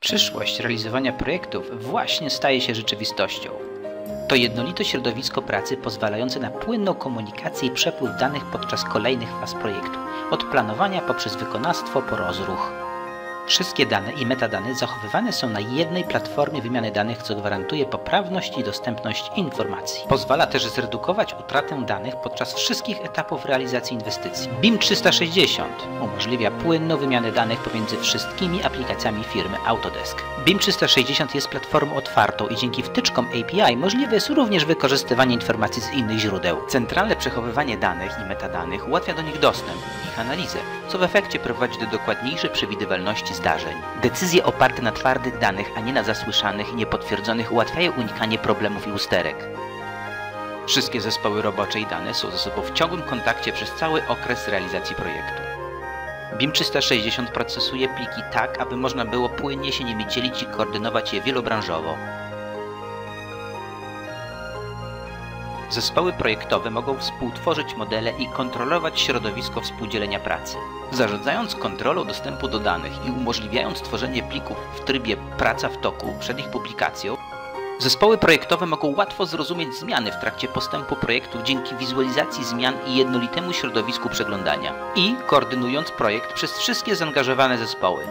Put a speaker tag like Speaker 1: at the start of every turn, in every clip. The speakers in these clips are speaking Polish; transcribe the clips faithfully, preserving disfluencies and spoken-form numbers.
Speaker 1: Przyszłość realizowania projektów właśnie staje się rzeczywistością. To jednolite środowisko pracy pozwalające na płynną komunikację i przepływ danych podczas kolejnych faz projektu, od planowania poprzez wykonawstwo po rozruch. Wszystkie dane i metadane zachowywane są na jednej platformie wymiany danych, co gwarantuje poprawność i dostępność informacji. Pozwala też zredukować utratę danych podczas wszystkich etapów realizacji inwestycji. B I M trzysta sześćdziesiąt umożliwia płynną wymianę danych pomiędzy wszystkimi aplikacjami firmy Autodesk. B I M trzysta sześćdziesiąt jest platformą otwartą i dzięki wtyczkom A P I możliwe jest również wykorzystywanie informacji z innych źródeł. Centralne przechowywanie danych i metadanych ułatwia do nich dostęp i ich analizę, co w efekcie prowadzi do dokładniejszej przewidywalności zdarzeń. Decyzje oparte na twardych danych, a nie na zasłyszanych i niepotwierdzonych ułatwiają unikanie problemów i usterek. Wszystkie zespoły robocze i dane są ze sobą w ciągłym kontakcie przez cały okres realizacji projektu. B I M trzysta sześćdziesiąt procesuje pliki tak, aby można było płynnie się nimi dzielić i koordynować je wielobranżowo. Zespoły projektowe mogą współtworzyć modele i kontrolować środowisko współdzielenia pracy. Zarządzając kontrolą dostępu do danych i umożliwiając tworzenie plików w trybie praca w toku przed ich publikacją, zespoły projektowe mogą łatwo zrozumieć zmiany w trakcie postępu projektu dzięki wizualizacji zmian i jednolitemu środowisku przeglądania i koordynując projekt przez wszystkie zaangażowane zespoły.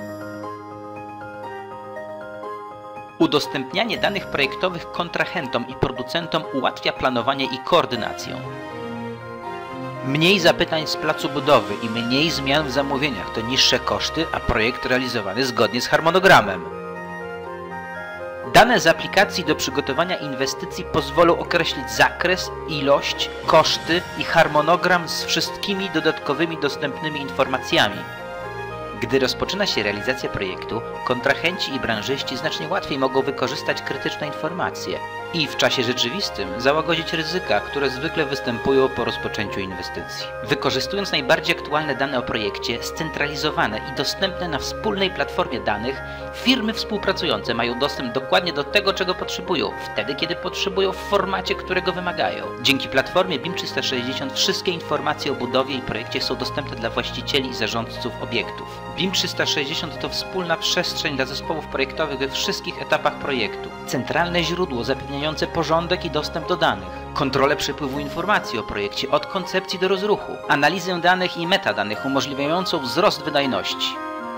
Speaker 1: Udostępnianie danych projektowych kontrahentom i producentom ułatwia planowanie i koordynację. Mniej zapytań z placu budowy i mniej zmian w zamówieniach to niższe koszty, a projekt realizowany zgodnie z harmonogramem. Dane z aplikacji do przygotowania inwestycji pozwolą określić zakres, ilość, koszty i harmonogram z wszystkimi dodatkowymi dostępnymi informacjami. Gdy rozpoczyna się realizacja projektu, kontrahenci i branżyści znacznie łatwiej mogą wykorzystać krytyczne informacje i w czasie rzeczywistym załagodzić ryzyka, które zwykle występują po rozpoczęciu inwestycji. Wykorzystując najbardziej aktualne dane o projekcie, scentralizowane i dostępne na wspólnej platformie danych, firmy współpracujące mają dostęp dokładnie do tego, czego potrzebują, wtedy kiedy potrzebują, w formacie, którego wymagają. Dzięki platformie B I M trzysta sześćdziesiąt wszystkie informacje o budowie i projekcie są dostępne dla właścicieli i zarządców obiektów. B I M trzysta sześćdziesiąt to wspólna przestrzeń dla zespołów projektowych we wszystkich etapach projektu. Centralne źródło zapewniające porządek i dostęp do danych. Kontrolę przepływu informacji o projekcie od koncepcji do rozruchu. Analizę danych i metadanych umożliwiającą wzrost wydajności.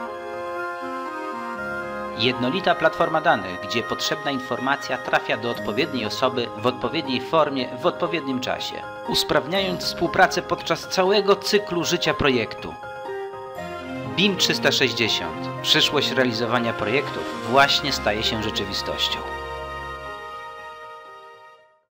Speaker 1: Jednolita platforma danych, gdzie potrzebna informacja trafia do odpowiedniej osoby w odpowiedniej formie w odpowiednim czasie, usprawniając współpracę podczas całego cyklu życia projektu. B I M trzysta sześćdziesiąt. Przyszłość realizowania projektów właśnie staje się rzeczywistością.